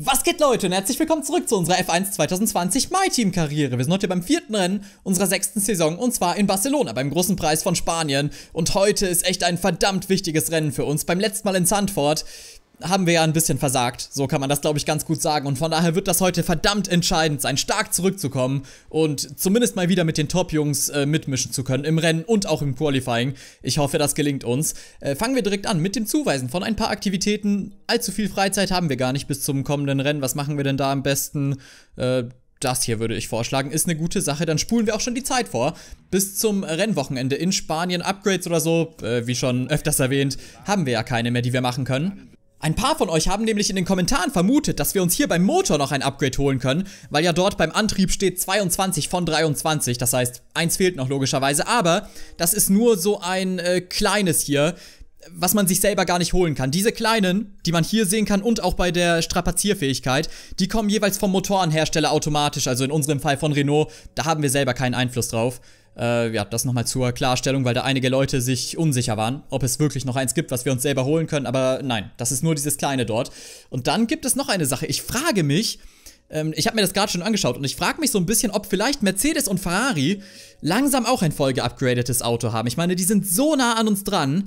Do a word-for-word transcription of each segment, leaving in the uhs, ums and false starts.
Was geht, Leute, und herzlich willkommen zurück zu unserer F eins zwanzig zwanzig MyTeam-Karriere. Wir sind heute beim vierten Rennen unserer sechsten Saison, und zwar in Barcelona, beim großen Preis von Spanien. Und heute ist echt ein verdammt wichtiges Rennen für uns. Beim letzten Mal in Zandvoort haben wir ja ein bisschen versagt, so kann man das, glaube ich, ganz gut sagen. Und von daher wird das heute verdammt entscheidend sein, stark zurückzukommen und zumindest mal wieder mit den Top-Jungs äh, mitmischen zu können, im Rennen und auch im Qualifying. Ich hoffe, das gelingt uns. Äh, fangen wir direkt an mit dem Zuweisen von ein paar Aktivitäten. Allzu viel Freizeit haben wir gar nicht bis zum kommenden Rennen. Was machen wir denn da am besten? Äh, Das hier würde ich vorschlagen, ist eine gute Sache. Dann spulen wir auch schon die Zeit vor. Bis zum Rennwochenende in Spanien. Upgrades oder so, äh, wie schon öfters erwähnt, haben wir ja keine mehr, die wir machen können. Ein paar von euch haben nämlich in den Kommentaren vermutet, dass wir uns hier beim Motor noch ein Upgrade holen können, weil ja dort beim Antrieb steht zweiundzwanzig von dreiundzwanzig, das heißt, eins fehlt noch logischerweise, aber das ist nur so ein äh, kleines hier, was man sich selber gar nicht holen kann. Diese kleinen, die man hier sehen kann und auch bei der Strapazierfähigkeit, die kommen jeweils vom Motorenhersteller automatisch, also in unserem Fall von Renault, da haben wir selber keinen Einfluss drauf. Äh, ja, das nochmal zur Klarstellung, weil da einige Leute sich unsicher waren, ob es wirklich noch eins gibt, was wir uns selber holen können, aber nein, das ist nur dieses kleine dort. Und dann gibt es noch eine Sache, ich frage mich, ähm, ich habe mir das gerade schon angeschaut und ich frage mich so ein bisschen, ob vielleicht Mercedes und Ferrari langsam auch ein voll geupgradetes Auto haben. Ich meine, die sind so nah an uns dran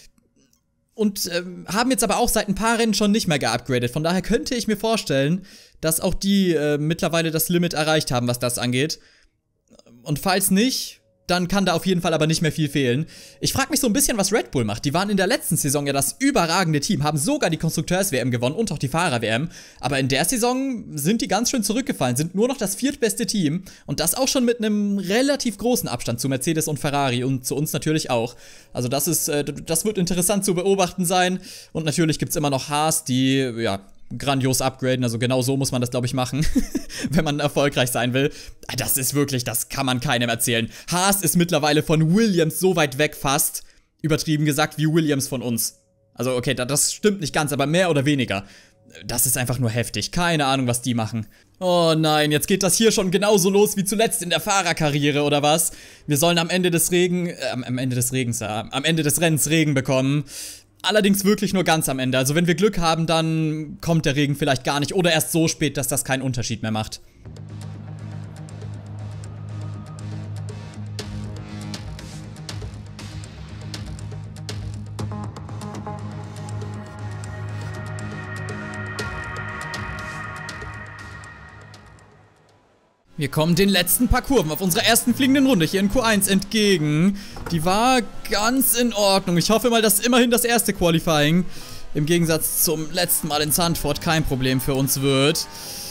und ähm, haben jetzt aber auch seit ein paar Rennen schon nicht mehr geupgradet. Von daher könnte ich mir vorstellen, dass auch die äh, mittlerweile das Limit erreicht haben, was das angeht. Und falls nicht, dann kann da auf jeden Fall aber nicht mehr viel fehlen. Ich frage mich so ein bisschen, was Red Bull macht. Die waren in der letzten Saison ja das überragende Team, haben sogar die Konstrukteurs-W M gewonnen und auch die Fahrer-W M. Aber in der Saison sind die ganz schön zurückgefallen, sind nur noch das viertbeste Team. Und das auch schon mit einem relativ großen Abstand zu Mercedes und Ferrari und zu uns natürlich auch. Also das ist, äh, das wird interessant zu beobachten sein. Und natürlich gibt es immer noch Haas, die, ja, grandios upgraden, also genau so muss man das, glaube ich, machen, wenn man erfolgreich sein will. Das ist wirklich, das kann man keinem erzählen. Haas ist mittlerweile von Williams so weit weg fast, übertrieben gesagt, wie Williams von uns. Also okay, das stimmt nicht ganz, aber mehr oder weniger. Das ist einfach nur heftig. Keine Ahnung, was die machen. Oh nein, jetzt geht das hier schon genauso los wie zuletzt in der Fahrerkarriere, oder was? Wir sollen am Ende des Regen, äh, am Ende des Regens, äh, am Ende des Rennens Regen bekommen. Allerdings wirklich nur ganz am Ende. Also wenn wir Glück haben, dann kommt der Regen vielleicht gar nicht. Oder erst so spät, dass das keinen Unterschied mehr macht. Wir kommen den letzten paar Kurven auf unserer ersten fliegenden Runde hier in Q eins entgegen. Die war ganz in Ordnung. Ich hoffe mal, dass immerhin das erste Qualifying im Gegensatz zum letzten Mal in Zandvoort kein Problem für uns wird.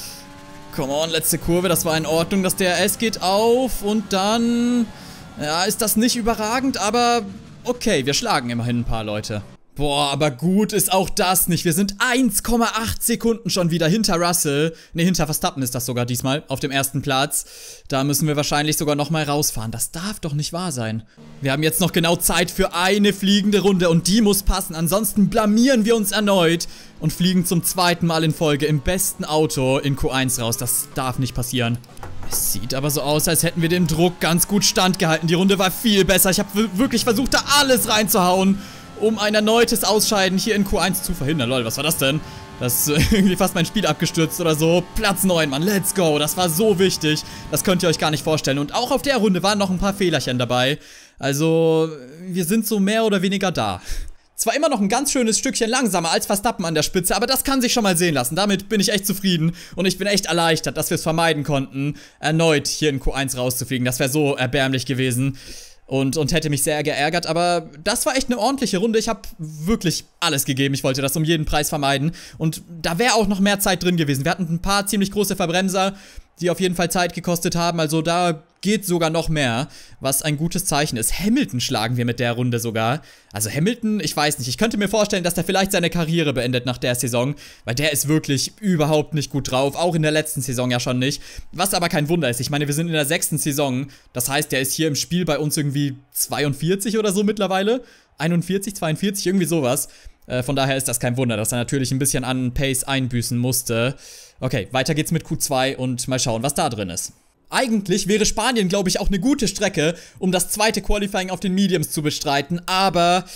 Come on, letzte Kurve, das war in Ordnung. Das D R S geht auf und dann, ja, ist das nicht überragend, aber okay, wir schlagen immerhin ein paar Leute. Boah, aber gut ist auch das nicht. Wir sind eins Komma acht Sekunden schon wieder hinter Russell. Ne, hinter Verstappen ist das sogar diesmal, auf dem ersten Platz. Da müssen wir wahrscheinlich sogar nochmal rausfahren. Das darf doch nicht wahr sein. Wir haben jetzt noch genau Zeit für eine fliegende Runde und die muss passen. Ansonsten blamieren wir uns erneut und fliegen zum zweiten Mal in Folge im besten Auto in Q eins raus. Das darf nicht passieren. Es sieht aber so aus, als hätten wir dem Druck ganz gut standgehalten. Die Runde war viel besser. Ich habe wirklich versucht, da alles reinzuhauen, um ein erneutes Ausscheiden hier in Q eins zu verhindern. Lol, was war das denn? Das ist irgendwie fast mein Spiel abgestürzt oder so. Platz neun, Mann, let's go. Das war so wichtig. Das könnt ihr euch gar nicht vorstellen. Und auch auf der Runde waren noch ein paar Fehlerchen dabei. Also, wir sind so mehr oder weniger da. Zwar immer noch ein ganz schönes Stückchen langsamer als Verstappen an der Spitze, aber das kann sich schon mal sehen lassen. Damit bin ich echt zufrieden und ich bin echt erleichtert, dass wir es vermeiden konnten, erneut hier in Q eins rauszufliegen. Das wäre so erbärmlich gewesen. Und, und hätte mich sehr geärgert, aber das war echt eine ordentliche Runde. Ich habe wirklich alles gegeben. Ich wollte das um jeden Preis vermeiden. Und da wäre auch noch mehr Zeit drin gewesen. Wir hatten ein paar ziemlich große Verbremser, die auf jeden Fall Zeit gekostet haben. Also da geht sogar noch mehr, was ein gutes Zeichen ist. Hamilton schlagen wir mit der Runde sogar. Also Hamilton, ich weiß nicht. Ich könnte mir vorstellen, dass der vielleicht seine Karriere beendet nach der Saison, weil der ist wirklich überhaupt nicht gut drauf. Auch in der letzten Saison ja schon nicht. Was aber kein Wunder ist. Ich meine, wir sind in der sechsten Saison. Das heißt, der ist hier im Spiel bei uns irgendwie zweiundvierzig oder so mittlerweile. einundvierzig, zweiundvierzig, irgendwie sowas. Äh, von daher ist das kein Wunder, dass er natürlich ein bisschen an Pace einbüßen musste. Okay, weiter geht's mit Q zwei und mal schauen, was da drin ist. Eigentlich wäre Spanien, glaube ich, auch eine gute Strecke, um das zweite Qualifying auf den Mediums zu bestreiten, aber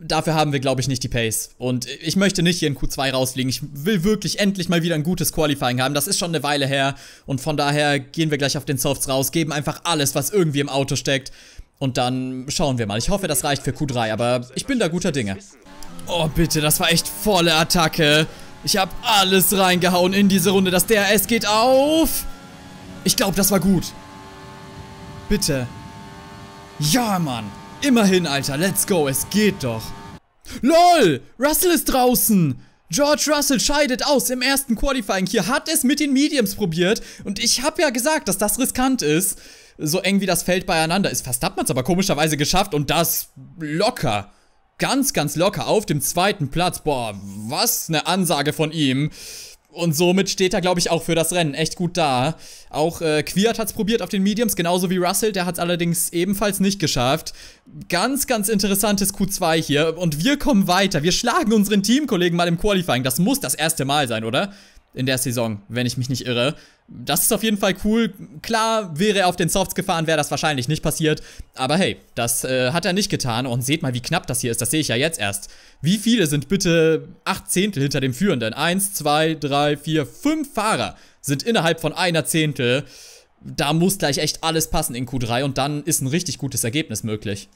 dafür haben wir, glaube ich, nicht die Pace. Und ich möchte nicht hier in Q zwei rausfliegen. Ich will wirklich endlich mal wieder ein gutes Qualifying haben. Das ist schon eine Weile her. Und von daher gehen wir gleich auf den Softs raus, geben einfach alles, was irgendwie im Auto steckt. Und dann schauen wir mal. Ich hoffe, das reicht für Q drei, aber ich bin da guter Dinge. Oh, bitte, das war echt volle Attacke. Ich habe alles reingehauen in diese Runde. Das D R S geht auf. Ich glaube, das war gut. Bitte. Ja, Mann. Immerhin, Alter. Let's go. Es geht doch. LOL! Russell ist draußen. George Russell scheidet aus im ersten Qualifying. Hier hat es mit den Mediums probiert. Und ich habe ja gesagt, dass das riskant ist. So eng wie das Feld beieinander ist. Verstappen hat es aber komischerweise geschafft. Und das locker. Ganz, ganz locker auf dem zweiten Platz. Boah, was eine Ansage von ihm. Und somit steht er, glaube ich, auch für das Rennen echt gut da. Auch äh, Kwiat hat es probiert auf den Mediums, genauso wie Russell. Der hat es allerdings ebenfalls nicht geschafft. Ganz, ganz interessantes Q zwei hier. Und wir kommen weiter. Wir schlagen unseren Teamkollegen mal im Qualifying. Das muss das erste Mal sein, oder? In der Saison, wenn ich mich nicht irre. Das ist auf jeden Fall cool. Klar, wäre er auf den Softs gefahren, wäre das wahrscheinlich nicht passiert. Aber hey, das äh, hat er nicht getan. Und seht mal, wie knapp das hier ist. Das sehe ich ja jetzt erst. Wie viele sind bitte acht Zehntel hinter dem Führenden? Eins, zwei, drei, vier, fünf Fahrer sind innerhalb von einer Zehntel. Da muss gleich echt alles passen in Q drei. Und dann ist ein richtig gutes Ergebnis möglich.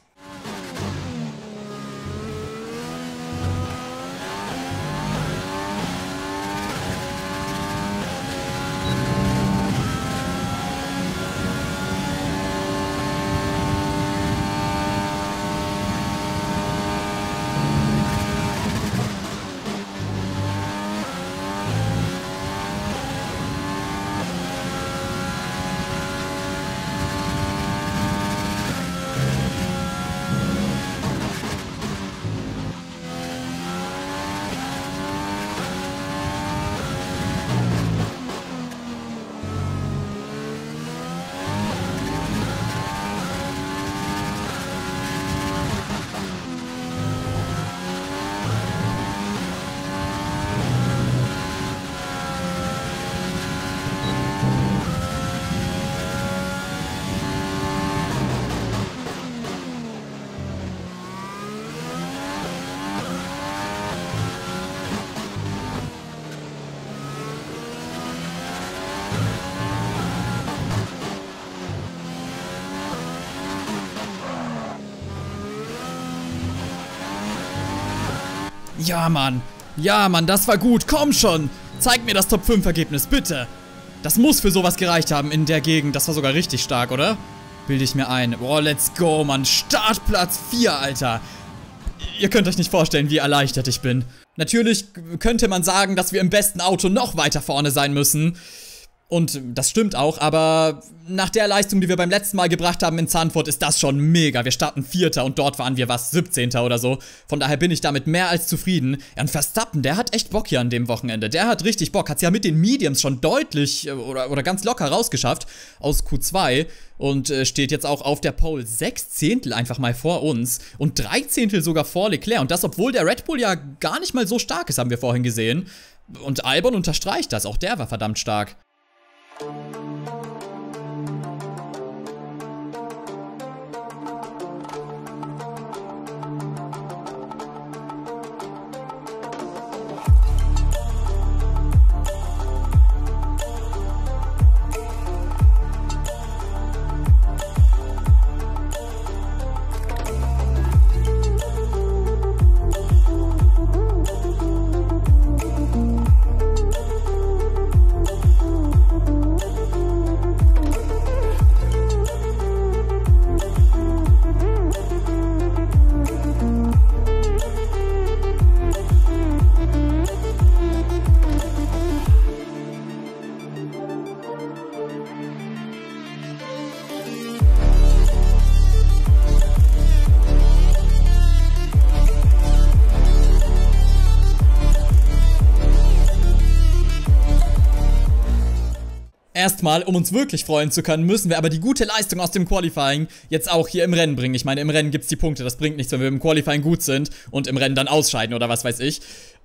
Ja, Mann. Ja, Mann, das war gut. Komm schon. Zeig mir das Top fünf Ergebnis, bitte. Das muss für sowas gereicht haben in der Gegend. Das war sogar richtig stark, oder? Bilde ich mir ein. Boah, let's go, Mann. Startplatz vier, Alter. Ihr könnt euch nicht vorstellen, wie erleichtert ich bin. Natürlich könnte man sagen, dass wir im besten Auto noch weiter vorne sein müssen. Und das stimmt auch, aber nach der Leistung, die wir beim letzten Mal gebracht haben in Zandvoort, ist das schon mega. Wir starten Vierter und dort waren wir, was, siebzehnter oder so. Von daher bin ich damit mehr als zufrieden. Ja, und Verstappen, der hat echt Bock hier an dem Wochenende. Der hat richtig Bock. Hat es ja mit den Mediums schon deutlich oder, oder ganz locker rausgeschafft aus Q zwei. Und äh, steht jetzt auch auf der Pole sechs Zehntel einfach mal vor uns. Und drei Zehntel sogar vor Leclerc. Und das, obwohl der Red Bull ja gar nicht mal so stark ist, haben wir vorhin gesehen. Und Albon unterstreicht das. Auch der war verdammt stark. Erstmal, um uns wirklich freuen zu können, müssen wir aber die gute Leistung aus dem Qualifying jetzt auch hier im Rennen bringen. Ich meine, im Rennen gibt es die Punkte, das bringt nichts, wenn wir im Qualifying gut sind und im Rennen dann ausscheiden oder was weiß ich.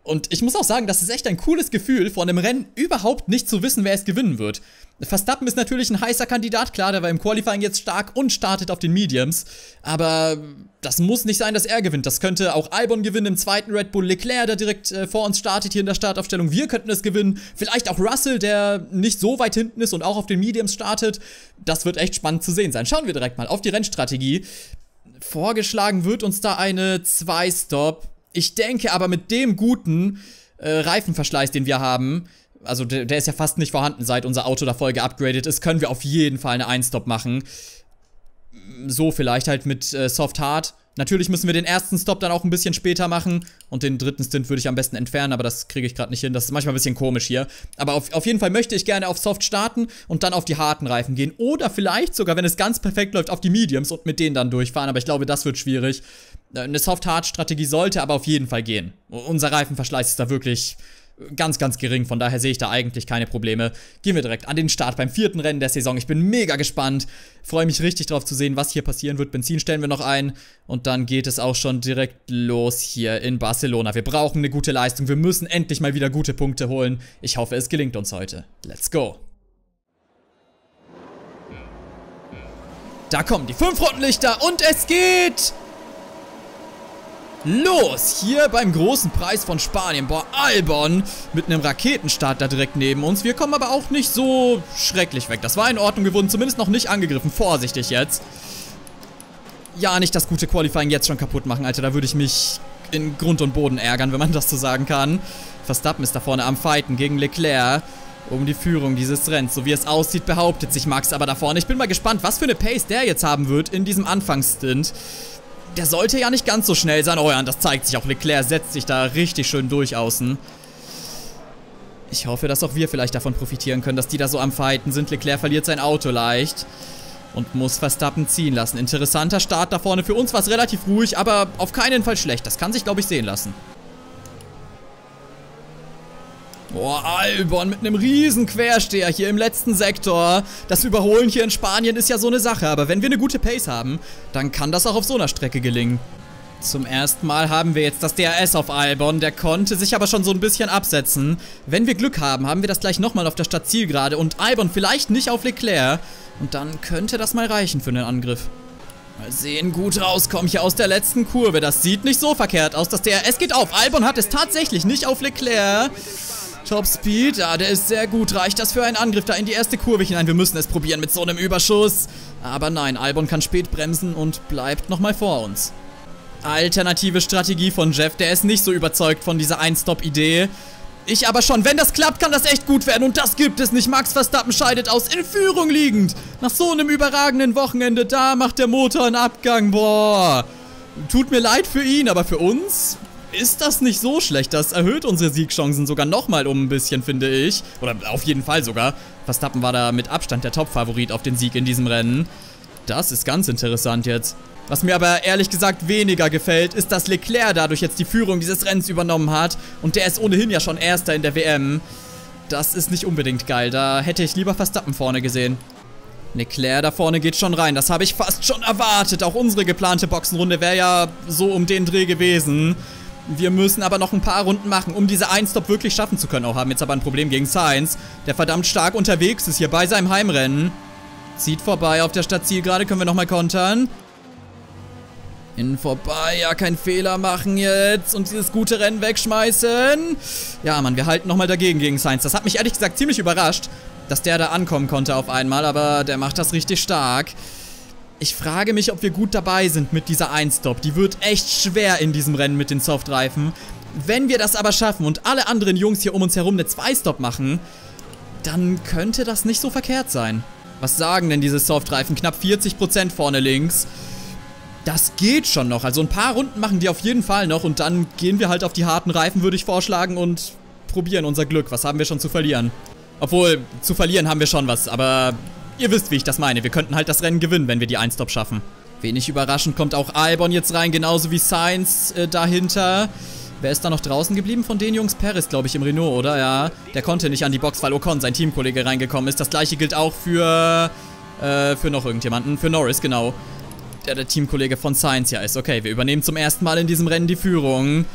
Und ich muss auch sagen, das ist echt ein cooles Gefühl, vor einem Rennen überhaupt nicht zu wissen, wer es gewinnen wird. Verstappen ist natürlich ein heißer Kandidat, klar, der war im Qualifying jetzt stark und startet auf den Mediums. Aber das muss nicht sein, dass er gewinnt. Das könnte auch Albon gewinnen im zweiten Red Bull, Leclerc, der direkt äh, vor uns startet hier in der Startaufstellung. Wir könnten es gewinnen. Vielleicht auch Russell, der nicht so weit hinten ist und auch auf den Mediums startet. Das wird echt spannend zu sehen sein. Schauen wir direkt mal auf die Rennstrategie. Vorgeschlagen wird uns da eine zwei Stop. Ich denke aber mit dem guten äh, Reifenverschleiß, den wir haben, also der, der ist ja fast nicht vorhanden, seit unser Auto da voll geupgradet ist, können wir auf jeden Fall eine ein Stop machen. So vielleicht halt mit äh, Soft Hard. Natürlich müssen wir den ersten Stop dann auch ein bisschen später machen und den dritten Stint würde ich am besten entfernen, aber das kriege ich gerade nicht hin. Das ist manchmal ein bisschen komisch hier. Aber auf, auf jeden Fall möchte ich gerne auf Soft starten und dann auf die harten Reifen gehen. Oder vielleicht sogar, wenn es ganz perfekt läuft, auf die Mediums und mit denen dann durchfahren. Aber ich glaube, das wird schwierig. Eine Soft-Hard-Strategie sollte aber auf jeden Fall gehen. Unser Reifenverschleiß ist da wirklich ganz, ganz gering. Von daher sehe ich da eigentlich keine Probleme. Gehen wir direkt an den Start beim vierten Rennen der Saison. Ich bin mega gespannt. Freue mich richtig drauf zu sehen, was hier passieren wird. Benzin stellen wir noch ein. Und dann geht es auch schon direkt los hier in Barcelona. Wir brauchen eine gute Leistung. Wir müssen endlich mal wieder gute Punkte holen. Ich hoffe, es gelingt uns heute. Let's go. Da kommen die fünf Rotlichter und es geht los, hier beim großen Preis von Spanien. Boah, Albon mit einem Raketenstart da direkt neben uns. Wir kommen aber auch nicht so schrecklich weg. Das war in Ordnung, wir wurden zumindest noch nicht angegriffen. Vorsichtig jetzt. Ja, nicht das gute Qualifying jetzt schon kaputt machen, Alter. Da würde ich mich in Grund und Boden ärgern, wenn man das so sagen kann. Verstappen ist da vorne am Fighten gegen Leclerc um die Führung dieses Rennens. So wie es aussieht, behauptet sich Max aber da vorne. Ich bin mal gespannt, was für eine Pace der jetzt haben wird in diesem Anfangsstint. Der sollte ja nicht ganz so schnell sein. Oh ja, und das zeigt sich auch. Leclerc setzt sich da richtig schön durch außen. Ich hoffe, dass auch wir vielleicht davon profitieren können, dass die da so am Fighten sind. Leclerc verliert sein Auto leicht und muss Verstappen ziehen lassen. Interessanter Start da vorne. Für uns war es relativ ruhig, aber auf keinen Fall schlecht. Das kann sich, glaube ich, sehen lassen. Boah, Albon mit einem riesen Quersteher hier im letzten Sektor. Das Überholen hier in Spanien ist ja so eine Sache, aber wenn wir eine gute Pace haben, dann kann das auch auf so einer Strecke gelingen. Zum ersten Mal haben wir jetzt das D R S auf Albon, der konnte sich aber schon so ein bisschen absetzen. Wenn wir Glück haben, haben wir das gleich nochmal auf der Stadtzielgerade und Albon vielleicht nicht auf Leclerc. Und dann könnte das mal reichen für einen Angriff. Mal sehen, gut rauskommen hier aus der letzten Kurve. Das sieht nicht so verkehrt aus. Das D R S geht auf. Albon hat es tatsächlich nicht auf Leclerc. Top Speed, ja, der ist sehr gut. Reicht das für einen Angriff da in die erste Kurve hinein? Wir müssen es probieren mit so einem Überschuss. Aber nein, Albon kann spät bremsen und bleibt nochmal vor uns. Alternative Strategie von Jeff, der ist nicht so überzeugt von dieser Ein-Stop-Idee. Ich aber schon. Wenn das klappt, kann das echt gut werden. Und das gibt es nicht. Max Verstappen scheidet aus, in Führung liegend. Nach so einem überragenden Wochenende, da macht der Motor einen Abgang. Boah. Tut mir leid für ihn, aber für uns ist das nicht so schlecht. Das erhöht unsere Siegchancen sogar nochmal um ein bisschen, finde ich. Oder auf jeden Fall sogar. Verstappen war da mit Abstand der Top-Favorit auf den Sieg in diesem Rennen. Das ist ganz interessant jetzt. Was mir aber ehrlich gesagt weniger gefällt, ist, dass Leclerc dadurch jetzt die Führung dieses Rennens übernommen hat. Und der ist ohnehin ja schon Erster in der W M. Das ist nicht unbedingt geil. Da hätte ich lieber Verstappen vorne gesehen. Leclerc da vorne geht schon rein. Das habe ich fast schon erwartet. Auch unsere geplante Boxenrunde wäre ja so um den Dreh gewesen. Wir müssen aber noch ein paar Runden machen, um diese Ein-Stop wirklich schaffen zu können. Auch haben jetzt aber ein Problem gegen Sainz, der verdammt stark unterwegs ist hier bei seinem Heimrennen. Zieht vorbei auf der Stadtzielgerade. Können wir nochmal kontern. Innen vorbei. Ja, kein Fehler machen jetzt. Und dieses gute Rennen wegschmeißen. Ja, Mann, wir halten nochmal dagegen gegen Sainz. Das hat mich ehrlich gesagt ziemlich überrascht, dass der da ankommen konnte auf einmal. Aber der macht das richtig stark. Ich frage mich, ob wir gut dabei sind mit dieser Ein-Stop. Die wird echt schwer in diesem Rennen mit den Softreifen. Wenn wir das aber schaffen und alle anderen Jungs hier um uns herum eine Zwei-Stop machen, dann könnte das nicht so verkehrt sein. Was sagen denn diese Softreifen? Knapp vierzig Prozent vorne links. Das geht schon noch. Also ein paar Runden machen die auf jeden Fall noch. Und dann gehen wir halt auf die harten Reifen, würde ich vorschlagen, und probieren unser Glück. Was haben wir schon zu verlieren? Obwohl, zu verlieren haben wir schon was, aber ihr wisst, wie ich das meine. Wir könnten halt das Rennen gewinnen, wenn wir die Ein-Stop schaffen. Wenig überraschend kommt auch Albon jetzt rein, genauso wie Sainz äh, dahinter. Wer ist da noch draußen geblieben von den Jungs? Perez, glaube ich, im Renault, oder? Ja, der konnte nicht an die Box, weil Ocon, sein Teamkollege, reingekommen ist. Das gleiche gilt auch für, äh, für noch irgendjemanden. Für Norris, genau. Der der Teamkollege von Sainz ja ist. Okay, wir übernehmen zum ersten Mal in diesem Rennen die Führung.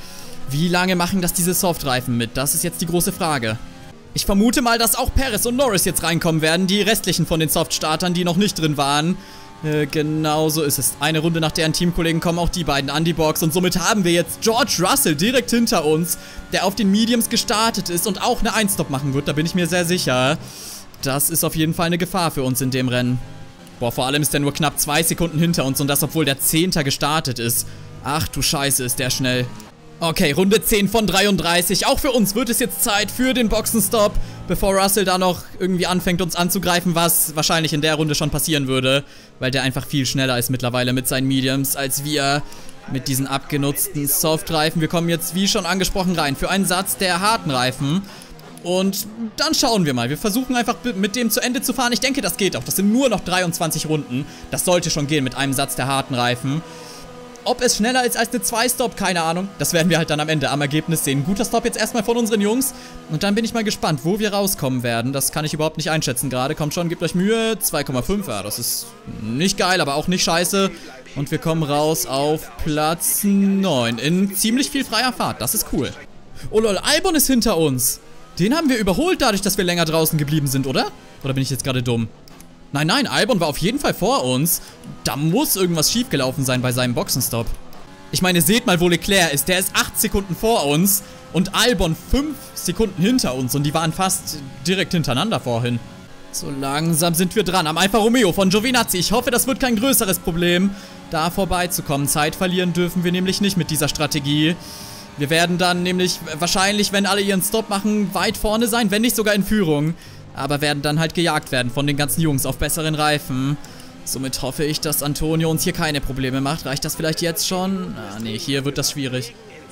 Wie lange machen das diese Softreifen mit? Das ist jetzt die große Frage. Ich vermute mal, dass auch Perez und Norris jetzt reinkommen werden. Die restlichen von den Soft-Startern, die noch nicht drin waren. Äh, genau so ist es. Eine Runde nach deren Teamkollegen kommen auch die beiden an die Box. Und somit haben wir jetzt George Russell direkt hinter uns, der auf den Mediums gestartet ist und auch eine Einstop machen wird. Da bin ich mir sehr sicher. Das ist auf jeden Fall eine Gefahr für uns in dem Rennen. Boah, vor allem ist der nur knapp zwei Sekunden hinter uns. Und das, obwohl der Zehnter gestartet ist. Ach du Scheiße, ist der schnell. Okay, Runde zehn von dreiunddreißig. Auch für uns wird es jetzt Zeit für den Boxenstopp, bevor Russell da noch irgendwie anfängt, uns anzugreifen, was wahrscheinlich in der Runde schon passieren würde, weil der einfach viel schneller ist mittlerweile mit seinen Mediums als wir mit diesen abgenutzten Softreifen. Wir kommen jetzt, wie schon angesprochen, rein für einen Satz der harten Reifen. Und dann schauen wir mal. Wir versuchen einfach mit dem zu Ende zu fahren. Ich denke, das geht auch. Das sind nur noch dreiundzwanzig Runden. Das sollte schon gehen mit einem Satz der harten Reifen. Ob es schneller ist als eine zwei Stop, keine Ahnung. Das werden wir halt dann am Ende am Ergebnis sehen. Guter Stop jetzt erstmal von unseren Jungs. Und dann bin ich mal gespannt, wo wir rauskommen werden. Das kann ich überhaupt nicht einschätzen gerade. Kommt schon, gebt euch Mühe. zwei Komma fünf, ja, das ist nicht geil, aber auch nicht scheiße. Und wir kommen raus auf Platz neun. In ziemlich viel freier Fahrt. Das ist cool. Oh lol, Albon ist hinter uns. Den haben wir überholt dadurch, dass wir länger draußen geblieben sind, oder? Oder bin ich jetzt gerade dumm? Nein, nein, Albon war auf jeden Fall vor uns. Da muss irgendwas schiefgelaufen sein bei seinem Boxenstopp. Ich meine, seht mal, wo Leclerc ist. Der ist acht Sekunden vor uns und Albon fünf Sekunden hinter uns. Und die waren fast direkt hintereinander vorhin. So langsam sind wir dran am Alfa Romeo von Giovinazzi. Ich hoffe, das wird kein größeres Problem, da vorbeizukommen. Zeit verlieren dürfen wir nämlich nicht mit dieser Strategie. Wir werden dann nämlich wahrscheinlich, wenn alle ihren Stop machen, weit vorne sein, wenn nicht sogar in Führung. Aber werden dann halt gejagt werden von den ganzen Jungs auf besseren Reifen. Somit hoffe ich, dass Antonio uns hier keine Probleme macht. Reicht das vielleicht jetzt schon? Ah, nee, hier wird das schwierig.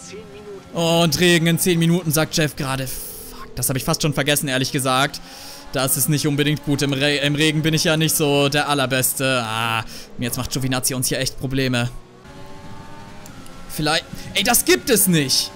Und Regen in zehn Minuten, sagt Jeff gerade. Fuck, das habe ich fast schon vergessen, ehrlich gesagt. Das ist nicht unbedingt gut. Im, Re Im Regen bin ich ja nicht so der Allerbeste. Ah, jetzt macht Giovinazzi uns hier echt Probleme. Vielleicht... Ey, das gibt es nicht!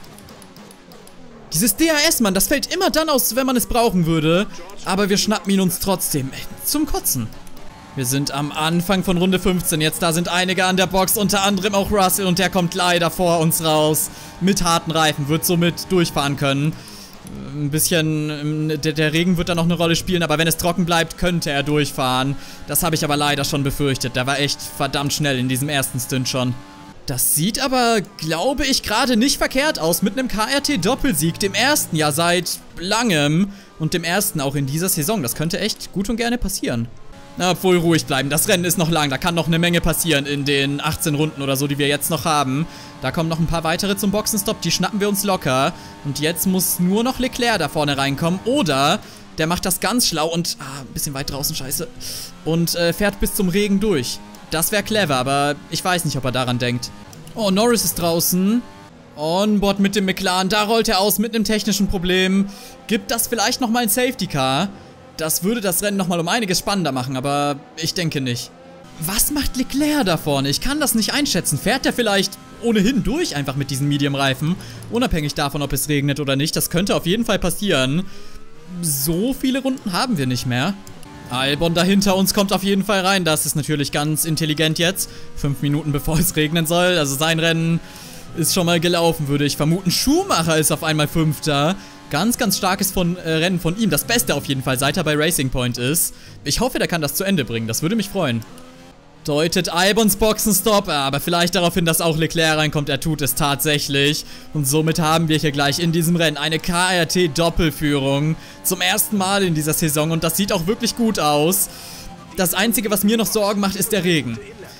Dieses D H S, Mann, das fällt immer dann aus, wenn man es brauchen würde. Aber wir schnappen ihn uns trotzdem. Ey, zum Kotzen. Wir sind am Anfang von Runde fünfzehn. Jetzt, da sind einige an der Box, unter anderem auch Russell. Und der kommt leider vor uns raus. Mit harten Reifen, wird somit durchfahren können. Ein bisschen, der, der Regen wird da noch eine Rolle spielen. Aber wenn es trocken bleibt, könnte er durchfahren. Das habe ich aber leider schon befürchtet. Der war echt verdammt schnell in diesem ersten Stint schon. Das sieht aber, glaube ich, gerade nicht verkehrt aus mit einem K R T-Doppelsieg, dem ersten ja seit langem und dem ersten auch in dieser Saison. Das könnte echt gut und gerne passieren. Na, obwohl, ruhig bleiben. Das Rennen ist noch lang. Da kann noch eine Menge passieren in den achtzehn Runden oder so, die wir jetzt noch haben. Da kommen noch ein paar weitere zum Boxenstopp. Die schnappen wir uns locker. Und jetzt muss nur noch Leclerc da vorne reinkommen. Oder der macht das ganz schlau und... Ah, ein bisschen weit draußen, scheiße. Und äh, fährt bis zum Regen durch. Das wäre clever, aber ich weiß nicht, ob er daran denkt. Oh, Norris ist draußen. On-board mit dem McLaren. Da rollt er aus mit einem technischen Problem. Gibt das vielleicht nochmal ein Safety Car? Das würde das Rennen nochmal um einiges spannender machen, aber ich denke nicht. Was macht Leclerc da vorne? Ich kann das nicht einschätzen. Fährt er vielleicht ohnehin durch einfach mit diesen Medium-Reifen? Unabhängig davon, ob es regnet oder nicht. Das könnte auf jeden Fall passieren. So viele Runden haben wir nicht mehr. Albon da hinter uns kommt auf jeden Fall rein. Das ist natürlich ganz intelligent jetzt. Fünf Minuten bevor es regnen soll. Also sein Rennen ist schon mal gelaufen, würde ich vermuten. Schumacher ist auf einmal Fünfter. Ganz, ganz starkes von, äh, Rennen von ihm. Das Beste auf jeden Fall, seit er bei Racing Point ist. Ich hoffe, der kann das zu Ende bringen. Das würde mich freuen. Deutet Albons Boxenstopp, aber vielleicht daraufhin, dass auch Leclerc reinkommt. Er tut es tatsächlich. Und somit haben wir hier gleich in diesem Rennen eine K R T-Doppelführung. Zum ersten Mal in dieser Saison und das sieht auch wirklich gut aus. Das Einzige, was mir noch Sorgen macht, ist der Regen.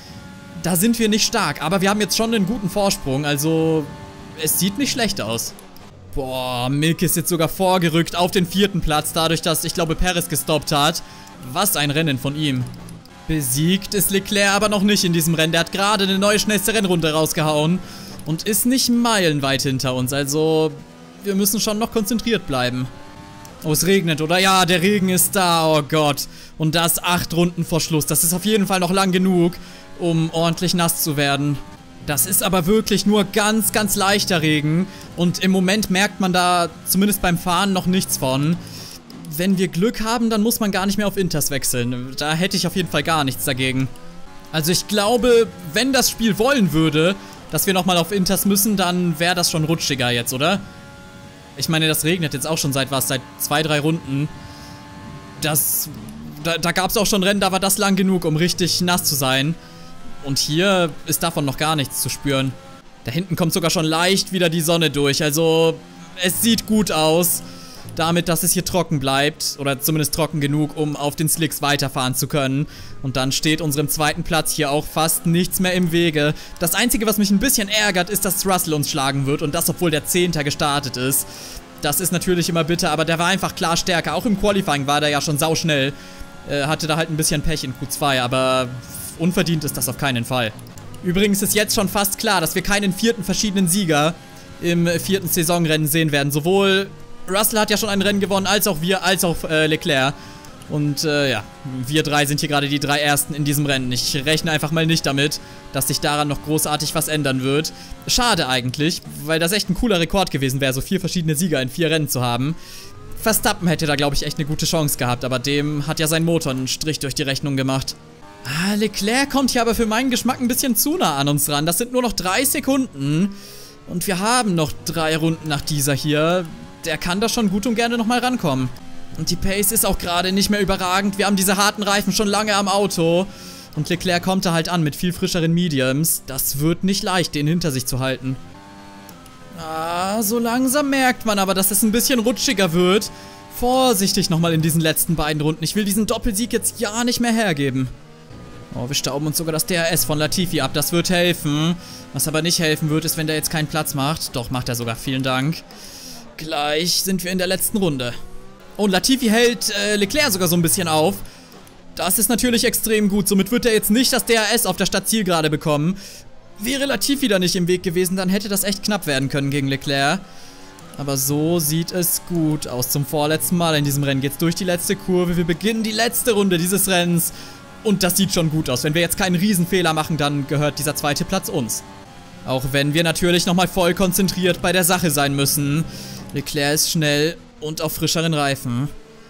Da sind wir nicht stark, aber wir haben jetzt schon einen guten Vorsprung. Also, es sieht nicht schlecht aus. Boah, Milk ist jetzt sogar vorgerückt auf den vierten Platz, dadurch, dass, ich glaube, Perez gestoppt hat. Was ein Rennen von ihm. Besiegt ist Leclerc aber noch nicht in diesem Rennen. Der hat gerade eine neue schnellste Rennrunde rausgehauen und ist nicht meilenweit hinter uns. Also, wir müssen schon noch konzentriert bleiben. Oh, es regnet, oder? Ja, der Regen ist da. Oh Gott. Und das acht Runden vor Schluss. Das ist auf jeden Fall noch lang genug, um ordentlich nass zu werden. Das ist aber wirklich nur ganz, ganz leichter Regen. Und im Moment merkt man da zumindest beim Fahren noch nichts von. Wenn wir Glück haben, dann muss man gar nicht mehr auf Inters wechseln. Da hätte ich auf jeden Fall gar nichts dagegen. Also ich glaube, wenn das Spiel wollen würde, dass wir nochmal auf Inters müssen, dann wäre das schon rutschiger jetzt, oder? Ich meine, das regnet jetzt auch schon seit was, seit zwei, drei Runden. Das, da, da gab es auch schon Rennen, da war das lang genug, um richtig nass zu sein. Und hier ist davon noch gar nichts zu spüren. Da hinten kommt sogar schon leicht wieder die Sonne durch, also es sieht gut aus. Damit, dass es hier trocken bleibt, oder zumindest trocken genug, um auf den Slicks weiterfahren zu können. Und dann steht unserem zweiten Platz hier auch fast nichts mehr im Wege. Das Einzige, was mich ein bisschen ärgert, ist, dass Russell uns schlagen wird und das, obwohl der Zehnter gestartet ist. Das ist natürlich immer bitter, aber der war einfach klar stärker. Auch im Qualifying war der ja schon sauschnell. Äh, hatte da halt ein bisschen Pech in Q zwei, aber unverdient ist das auf keinen Fall. Übrigens ist jetzt schon fast klar, dass wir keinen vierten verschiedenen Sieger im vierten Saisonrennen sehen werden. Sowohl Russell hat ja schon ein Rennen gewonnen, als auch wir, als auch äh, Leclerc. Und äh, ja, wir drei sind hier gerade die drei Ersten in diesem Rennen. Ich rechne einfach mal nicht damit, dass sich daran noch großartig was ändern wird. Schade eigentlich, weil das echt ein cooler Rekord gewesen wäre, so vier verschiedene Sieger in vier Rennen zu haben. Verstappen hätte da, glaube ich, echt eine gute Chance gehabt, aber dem hat ja sein Motor einen Strich durch die Rechnung gemacht. Ah, Leclerc kommt hier aber für meinen Geschmack ein bisschen zu nah an uns ran. Das sind nur noch drei Sekunden. Und wir haben noch drei Runden nach dieser hier. Der kann da schon gut und gerne nochmal rankommen. Und die Pace ist auch gerade nicht mehr überragend. Wir haben diese harten Reifen schon lange am Auto. Und Leclerc kommt da halt an mit viel frischeren Mediums. Das wird nicht leicht, den hinter sich zu halten. Ah, so langsam merkt man aber, dass es ein bisschen rutschiger wird. Vorsichtig nochmal in diesen letzten beiden Runden. Ich will diesen Doppelsieg jetzt ja nicht mehr hergeben. Oh, wir stauben uns sogar das D R S von Latifi ab. Das wird helfen. Was aber nicht helfen wird, ist, wenn der jetzt keinen Platz macht. Doch, macht er sogar. Vielen Dank. Gleich sind wir in der letzten Runde. Und Latifi hält äh, Leclerc sogar so ein bisschen auf. Das ist natürlich extrem gut. Somit wird er jetzt nicht das D R S auf der Startzielgerade bekommen. Wäre Latifi da nicht im Weg gewesen, dann hätte das echt knapp werden können gegen Leclerc. Aber so sieht es gut aus. Zum vorletzten Mal in diesem Rennen geht's durch die letzte Kurve. Wir beginnen die letzte Runde dieses Rennens. Und das sieht schon gut aus. Wenn wir jetzt keinen Riesenfehler machen, dann gehört dieser zweite Platz uns. Auch wenn wir natürlich nochmal voll konzentriert bei der Sache sein müssen. Leclerc ist schnell und auf frischeren Reifen.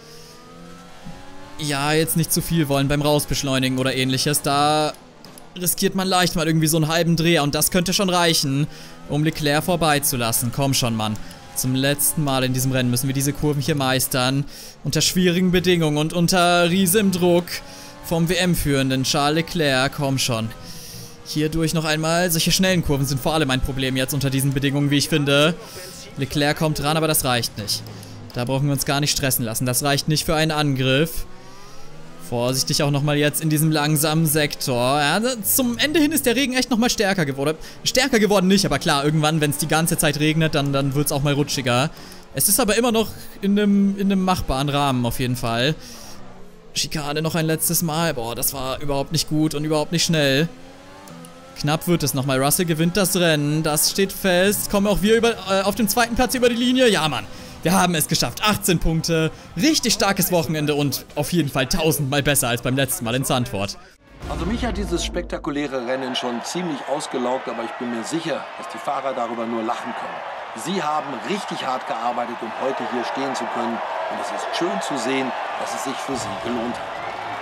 Ja, jetzt nicht zu viel wollen beim Rausbeschleunigen oder ähnliches. Da riskiert man leicht mal irgendwie so einen halben Dreher. Und das könnte schon reichen, um Leclerc vorbeizulassen. Komm schon, Mann. Zum letzten Mal in diesem Rennen müssen wir diese Kurven hier meistern. Unter schwierigen Bedingungen und unter riesigem Druck vom W M-Führenden Charles Leclerc. Komm schon. Hierdurch noch einmal. Solche schnellen Kurven sind vor allem ein Problem jetzt unter diesen Bedingungen, wie ich finde. Leclerc kommt ran, aber das reicht nicht. Da brauchen wir uns gar nicht stressen lassen. Das reicht nicht für einen Angriff. Vorsichtig auch nochmal jetzt in diesem langsamen Sektor. Ja, zum Ende hin ist der Regen echt nochmal stärker geworden. Stärker geworden nicht, aber klar, irgendwann, wenn es die ganze Zeit regnet, dann, dann wird es auch mal rutschiger. Es ist aber immer noch in einem, in einem machbaren Rahmen auf jeden Fall. Schikane noch ein letztes Mal. Boah, das war überhaupt nicht gut und überhaupt nicht schnell. Knapp wird es nochmal. Russell gewinnt das Rennen. Das steht fest. Kommen auch wir über, äh, auf dem zweiten Platz über die Linie. Ja, Mann. Wir haben es geschafft. achtzehn Punkte. Richtig starkes Wochenende und auf jeden Fall tausendmal besser als beim letzten Mal in Zandvoort. Also mich hat dieses spektakuläre Rennen schon ziemlich ausgelaugt, aber ich bin mir sicher, dass die Fahrer darüber nur lachen können. Sie haben richtig hart gearbeitet, um heute hier stehen zu können. Und es ist schön zu sehen, dass es sich für sie gelohnt hat.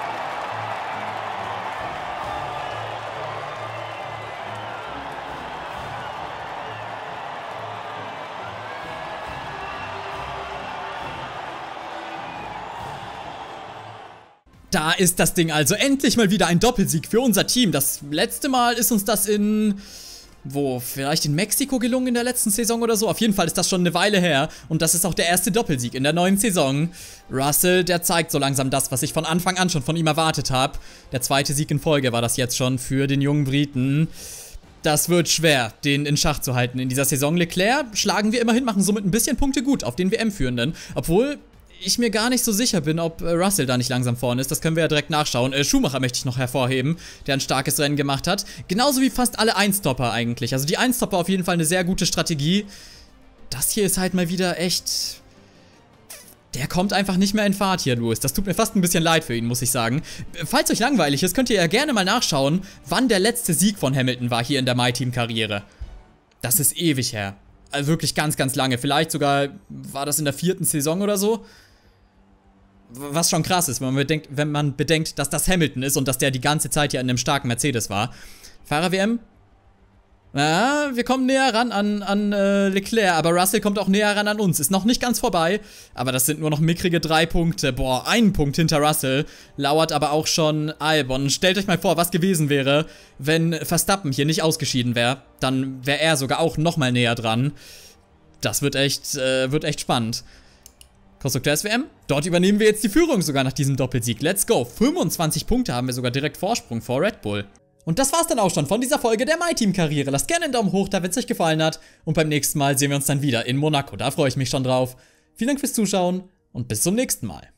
Da ist das Ding also. Endlich mal wieder ein Doppelsieg für unser Team. Das letzte Mal ist uns das in... Wo? Vielleicht in Mexiko gelungen in der letzten Saison oder so? Auf jeden Fall ist das schon eine Weile her. Und das ist auch der erste Doppelsieg in der neuen Saison. Russell, der zeigt so langsam das, was ich von Anfang an schon von ihm erwartet habe. Der zweite Sieg in Folge war das jetzt schon für den jungen Briten. Das wird schwer, den in Schach zu halten in dieser Saison. Leclerc schlagen wir immerhin, machen somit ein bisschen Punkte gut auf den W M-Führenden. Obwohl ich mir gar nicht so sicher bin, ob äh, Russell da nicht langsam vorne ist. Das können wir ja direkt nachschauen. Äh, Schumacher möchte ich noch hervorheben, der ein starkes Rennen gemacht hat. Genauso wie fast alle Einstopper eigentlich. Also die Einstopper auf jeden Fall eine sehr gute Strategie. Das hier ist halt mal wieder echt... Der kommt einfach nicht mehr in Fahrt hier, Lewis. Das tut mir fast ein bisschen leid für ihn, muss ich sagen. Falls euch langweilig ist, könnt ihr ja gerne mal nachschauen, wann der letzte Sieg von Hamilton war hier in der MyTeam-Karriere. Das ist ewig her. Also wirklich ganz, ganz lange. Vielleicht sogar, war das in der vierten Saison oder so? Was schon krass ist, wenn man bedenkt, wenn man bedenkt, dass das Hamilton ist und dass der die ganze Zeit ja in einem starken Mercedes war. Fahrer-W M? Ja, wir kommen näher ran an, an äh, Leclerc, aber Russell kommt auch näher ran an uns. Ist noch nicht ganz vorbei, aber das sind nur noch mickrige drei Punkte. Boah, ein Punkt hinter Russell. Lauert aber auch schon Albon. Stellt euch mal vor, was gewesen wäre, wenn Verstappen hier nicht ausgeschieden wäre. Dann wäre er sogar auch nochmal näher dran. Das wird echt, äh, wird echt spannend. Konstrukteurs-W M. Dort übernehmen wir jetzt die Führung sogar nach diesem Doppelsieg. Let's go. fünfundzwanzig Punkte haben wir sogar direkt Vorsprung vor Red Bull. Und das war's dann auch schon von dieser Folge der MyTeam-Karriere. Lasst gerne einen Daumen hoch da, wenn es euch gefallen hat. Und beim nächsten Mal sehen wir uns dann wieder in Monaco. Da freue ich mich schon drauf. Vielen Dank fürs Zuschauen und bis zum nächsten Mal.